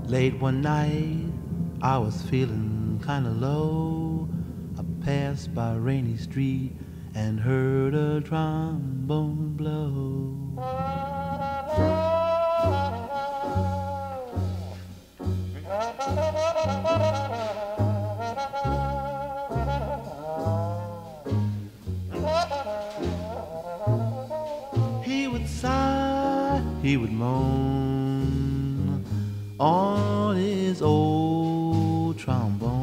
Late one night, I was feeling kinda low. I passed by a rainy street and heard a trombone blow. He would sigh, he would moan on his old trombone.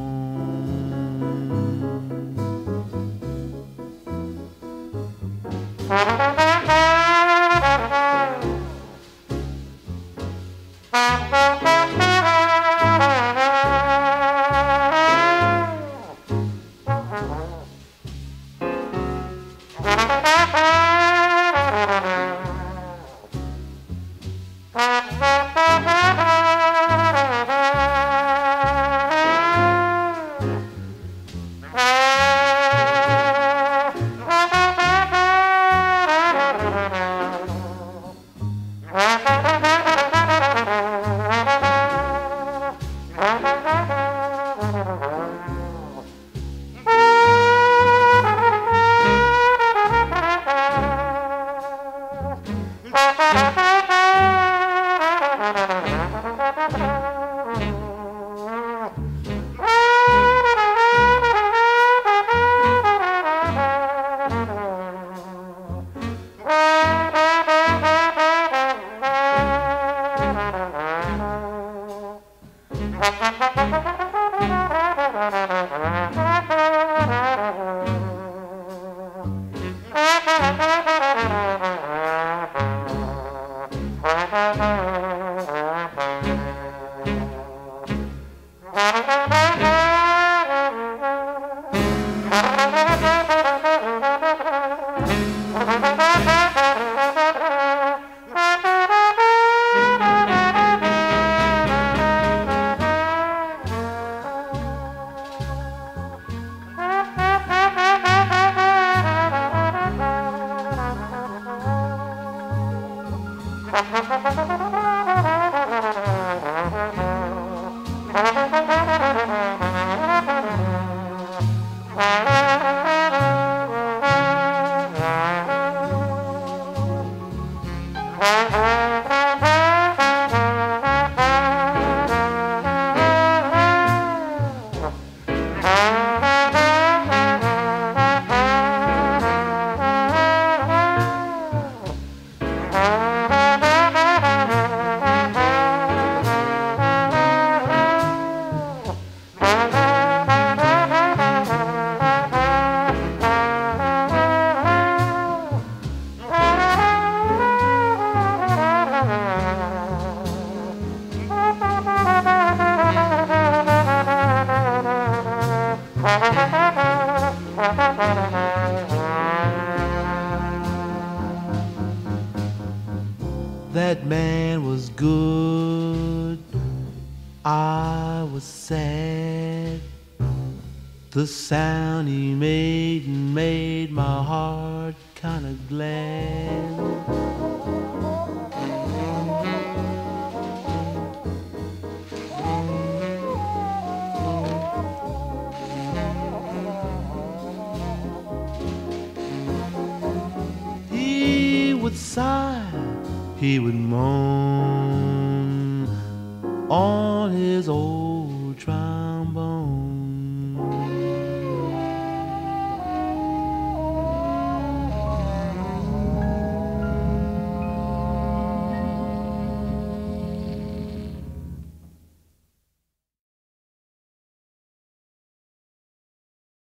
That man was good, I was sad. The sound he made my heart kinda glad. He would sigh, he would moan on his old trombone.